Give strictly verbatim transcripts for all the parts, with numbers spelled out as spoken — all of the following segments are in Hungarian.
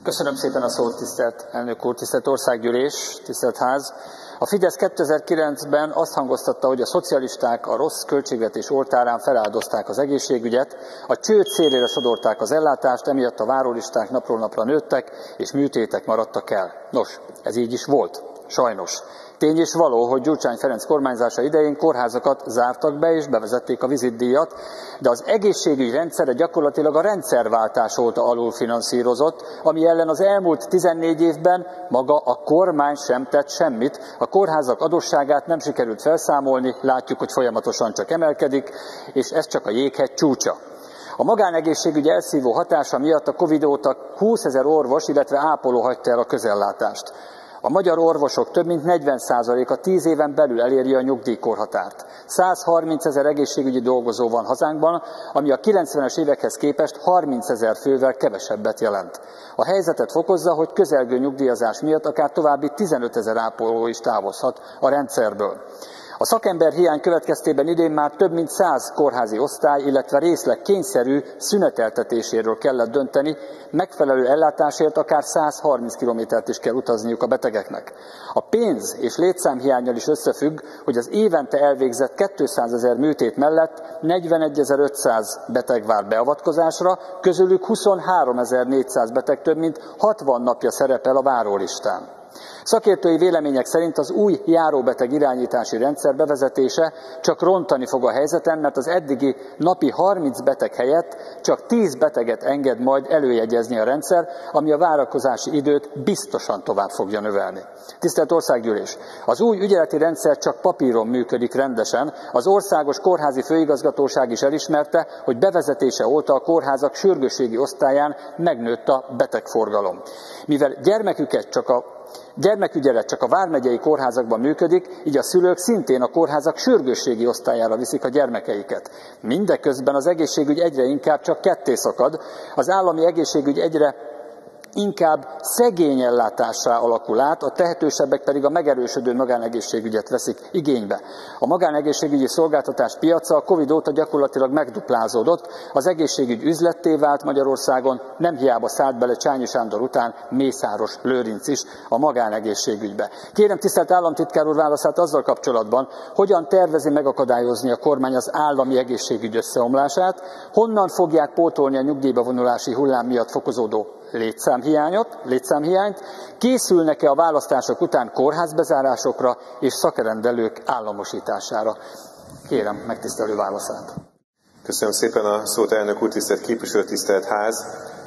Köszönöm szépen a szót, tisztelt elnök úr, tisztelt országgyűlés, tisztelt ház. A Fidesz kétezer-kilencben azt hangoztatta, hogy a szocialisták a rossz költségvetés oltárán feláldozták az egészségügyet, a csőd szélére sodorták az ellátást, emiatt a várólisták napról napra nőttek, és műtétek maradtak el. Nos, ez így is volt, sajnos. Tény és való, hogy Gyurcsány Ferenc kormányzása idején kórházakat zártak be és bevezették a vizitdíjat, de az egészségügyi rendszere gyakorlatilag a rendszerváltás óta alulfinanszírozott, ami ellen az elmúlt tizennégy évben maga a kormány sem tett semmit. A kórházak adósságát nem sikerült felszámolni, látjuk, hogy folyamatosan csak emelkedik, és ez csak a jéghegy csúcsa. A magánegészségügy elszívó hatása miatt a Covid óta húszezer orvos, illetve ápoló hagyta el a közellátást. A magyar orvosok több mint negyven százaléka tíz éven belül eléri a nyugdíjkorhatárt. százharmincezer egészségügyi dolgozó van hazánkban, ami a kilencvenes évekhez képest harmincezer fővel kevesebbet jelent. A helyzetet fokozza, hogy közelgő nyugdíjazás miatt akár további tizenötezer ápoló is távozhat a rendszerből. A szakember hiány következtében idén már több mint száz kórházi osztály, illetve részleg kényszerű szüneteltetéséről kellett dönteni, megfelelő ellátásért akár százharminc kilométert is kell utazniuk a betegeknek. A pénz és létszámhiánnyal is összefügg, hogy az évente elvégzett kétszázezer műtét mellett negyvenegyezer-ötszáz beteg vár beavatkozásra, közülük huszonháromezer-négyszáz beteg több mint hatvan napja szerepel a várólistán. Szakértői vélemények szerint az új járóbeteg irányítási rendszer bevezetése csak rontani fog a helyzeten, mert az eddigi napi harminc beteg helyett csak tíz beteget enged majd előjegyezni a rendszer, ami a várakozási időt biztosan tovább fogja növelni. Tisztelt Országgyűlés! Az új ügyeleti rendszer csak papíron működik rendesen. Az Országos Kórházi Főigazgatóság is elismerte, hogy bevezetése óta a kórházak sürgősségi osztályán megnőtt a betegforgalom. Mivel gyermeküket csak a Gyermekügyelet csak a vármegyei kórházakban működik, így a szülők szintén a kórházak sürgősségi osztályára viszik a gyermekeiket. Mindeközben az egészségügy egyre inkább csak ketté szakad, az állami egészségügy egyre inkább szegény ellátássá alakul át, a tehetősebbek pedig a megerősödő magánegészségügyet veszik igénybe. A magánegészségügyi szolgáltatás piaca a Covid óta gyakorlatilag megduplázódott, az egészségügy üzletté vált Magyarországon, nem hiába szállt bele Csányi Sándor után Mészáros Lőrinc is a magánegészségügybe. Kérem tisztelt államtitkár úr válaszát azzal kapcsolatban, hogyan tervezi megakadályozni a kormány az állami egészségügy összeomlását, honnan fogják pótolni a nyugdíjba vonulási hullám miatt fokozódó létszámhiányot, létszámhiányt, készülnek-e a választások után kórházbezárásokra és szakrendelők államosítására? Kérem megtisztelő válaszát. Köszönöm szépen a szót, elnök úr, tisztelt képviselő, tisztelt ház.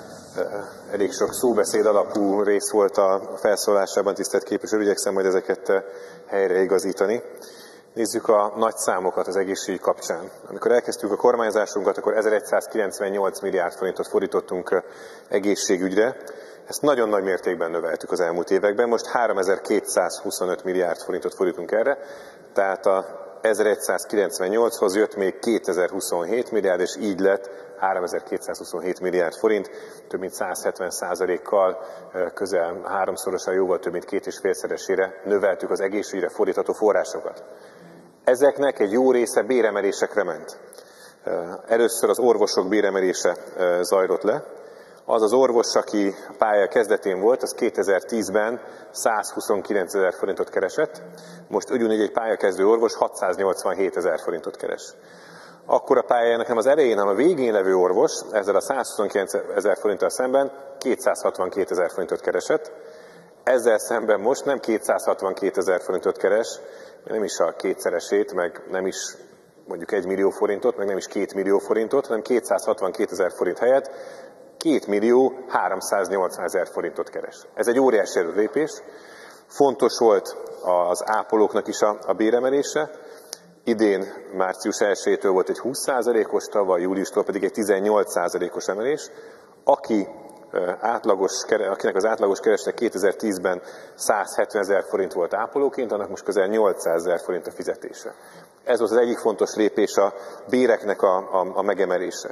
Elég sok szóbeszéd alapú rész volt a felszólásában, tisztelt képviselő, igyekszem majd ezeket helyreigazítani. Nézzük a nagy számokat az egészségügy kapcsán. Amikor elkezdtük a kormányzásunkat, akkor ezerszázkilencvennyolc milliárd forintot fordítottunk egészségügyre. Ezt nagyon nagy mértékben növeltük az elmúlt években. Most háromezer-kétszázhuszonöt milliárd forintot fordítunk erre, tehát a ezerszázkilencvennyolchoz jött még kétezer-huszonhét milliárd, és így lett háromezer-kétszázhuszonhét milliárd forint, több mint száz hetven százalékkal, közel háromszorosan, jóval több mint két és félszeresére növeltük az egészségügyre fordítható forrásokat. Ezeknek egy jó része béremelésekre ment. Először az orvosok béremelése zajlott le. Az az orvos, aki a pálya kezdetén volt, az kétezer-tízben százhuszonkilencezer forintot keresett, most ugyanígy egy pályakezdő orvos hatszáznyolcvanhét ezer forintot keres. Akkor a pályájának nem az elején, hanem a végén levő orvos ezzel a százhuszonkilenc ezer forinttal szemben kétszázhatvankét ezer forintot keresett. Ezzel szemben most nem kétszázhatvankét ezer forintot keres, nem is a kétszeresét, meg nem is mondjuk egy millió forintot, meg nem is két millió forintot, hanem kétszázhatvankét ezer forint helyett két millió háromszáznyolcvan ezer forintot keres. Ez egy óriási előrelépés. Fontos volt az ápolóknak is a, a béremelése. Idén március elsejétől volt egy húsz százalékos, tavaly júliustól pedig egy tizennyolc százalékos emelés. Aki, átlagos, akinek az átlagos keresete kétezer-tízben száz hetven ezer forint volt ápolóként, annak most közel nyolcszáz ezer forint a fizetése. Ez volt az egyik fontos lépés, a béreknek a, a, a megemelése.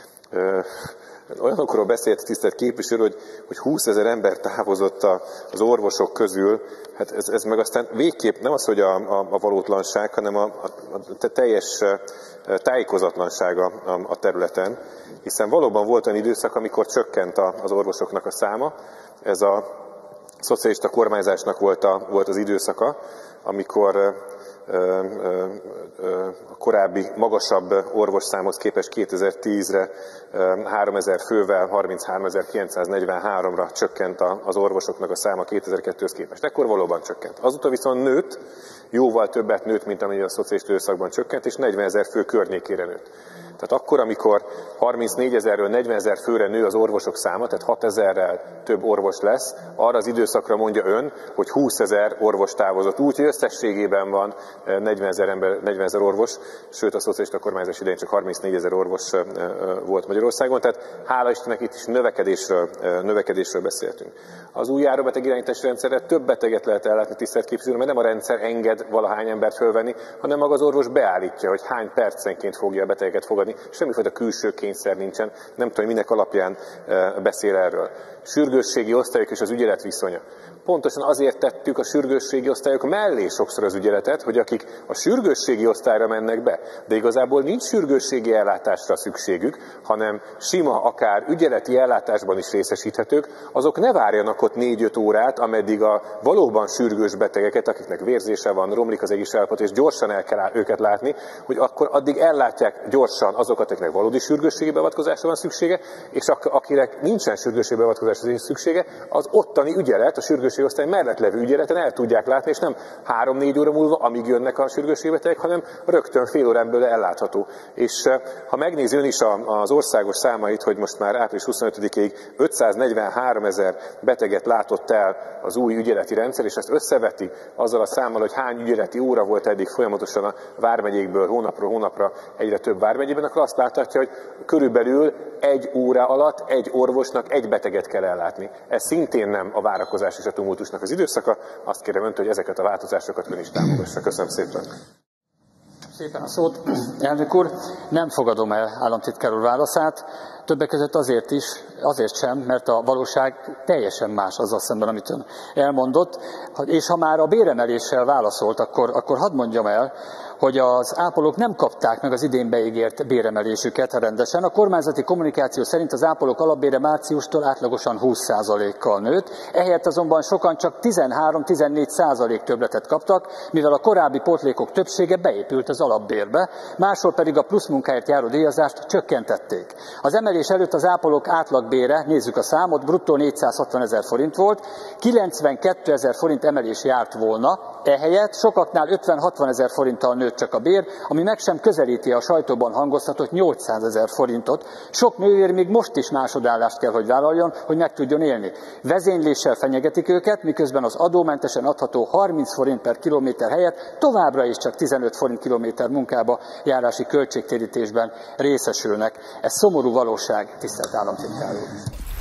Olyanokról beszélt tisztelt képviselő, hogy, hogy húszezer ember távozott az orvosok közül, hát ez, ez meg aztán végképp nem az, hogy a, a, a valótlanság, hanem a, a, a teljes tájékozatlanság a, a területen, hiszen valóban volt olyan időszak, amikor csökkent az orvosoknak a száma, Ez a szocialista kormányzásnak volt, a, volt az időszaka, amikor a korábbi magasabb orvosszámhoz képest kétezer-tízre háromezer fővel harmincháromezer-kilencszáznegyvenháromra csökkent az orvosoknak a száma kétezer-kettőhöz képest. Ekkor valóban csökkent. Azóta viszont nőtt, jóval többet nőtt, mint amennyi a szocialista időszakban csökkent, és negyvenezer fő környékére nőtt. Tehát akkor, amikor harmincnégyezerről negyvenezer főre nő az orvosok száma, tehát hatezerrel több orvos lesz, arra az időszakra mondja ön, hogy húszezer orvos távozott. Úgy, hogy összességében van negyvenezer ember, negyvenezer orvos, sőt a szocialista kormányzás idején csak harmincnégyezer orvos volt Magyarországon, tehát hála Istennek itt is növekedésről, növekedésről beszéltünk. Az új járóbeteg irányítási rendszerre több beteget lehet ellátni, tisztelt képviselő, mert nem a rendszer enged valahány embert fölvenni, hanem maga az orvos beállítja, hogy hány percenként fogja a betegeket fogadni. Semmifajta külső kényszer nincsen, nem tudom, minek alapján beszél erről. Sürgősségi osztályok és az ügyelet viszonya. Pontosan azért tettük a sürgősségi osztályok mellé sokszor az ügyeletet, hogy akik a sürgősségi osztályra mennek be, de igazából nincs sürgősségi ellátásra szükségük, hanem sima, akár ügyeleti ellátásban is részesíthetők, azok ne várjanak ott négy-öt órát, ameddig a valóban sürgős betegeket, akiknek vérzése van, romlik az egészségi állapot, és gyorsan el kell őket látni, hogy akkor addig ellátják gyorsan azokat, akiknek valódi sürgősségi beavatkozásra van szüksége, és akinek nincsen sürgősségi beavatkozásra szüksége, az ottani ügyelet, a sürgősségi osztály mellett levő ügyeleten el tudják látni, és nem három-négy óra múlva, amíg jönnek a sürgősségbetegek, hanem rögtön fél órán belül ellátható. És ha megnézi ön is az országos számait, hogy most már április huszonötödikéig ötszáznegyvenháromezer beteget látott el az új ügyeleti rendszer, és ezt összeveti azzal a számmal, hogy hány ügyeleti óra volt eddig folyamatosan a vármegyékből hónapról hónapra egyre több vármegyében, akkor azt láthatja, hogy körülbelül egy óra alatt egy orvosnak egy beteget kell ellátni. Ez szintén nem a várakozás és a tumultusnak az időszaka. Azt kérem öntől, hogy ezeket a változásokat ön is támogassa. Köszönöm szépen. Szépen a szót. Elnök úr, nem fogadom el államtitkár úr válaszát. Többek között azért is, azért sem, mert a valóság teljesen más azzal szemben, amit ön elmondott. És ha már a béremeléssel válaszolt, akkor, akkor hadd mondjam el, hogy az ápolók nem kapták meg az idén beígért béremelésüket rendesen. A kormányzati kommunikáció szerint az ápolók alapbére márciustól átlagosan húsz százalékkal nőtt, ehelyett azonban sokan csak tizenhárom-tizennégy százalék többletet kaptak, mivel a korábbi pótlékok többsége beépült az alapbérbe, máshol pedig a pluszmunkáért járó díjazást csökkentették. Az emelés előtt az ápolók átlagbére, nézzük a számot, bruttó négyszázhatvanezer forint volt, kilencvenkétezer forint emelés járt volna, ehelyett sokaknál ötven-hatvanezer forinttal nőtt csak a bér, ami meg sem közelíti a sajtóban hangoztatott nyolcszázezer forintot. Sok nővér még most is másodállást kell, hogy vállaljon, hogy meg tudjon élni. Vezényléssel fenyegetik őket, miközben az adómentesen adható harminc forint per kilométer helyett továbbra is csak tizenöt forint kilométer munkába járási költségtérítésben részesülnek. Ez szomorú valóság, tisztelt államtitkár úr.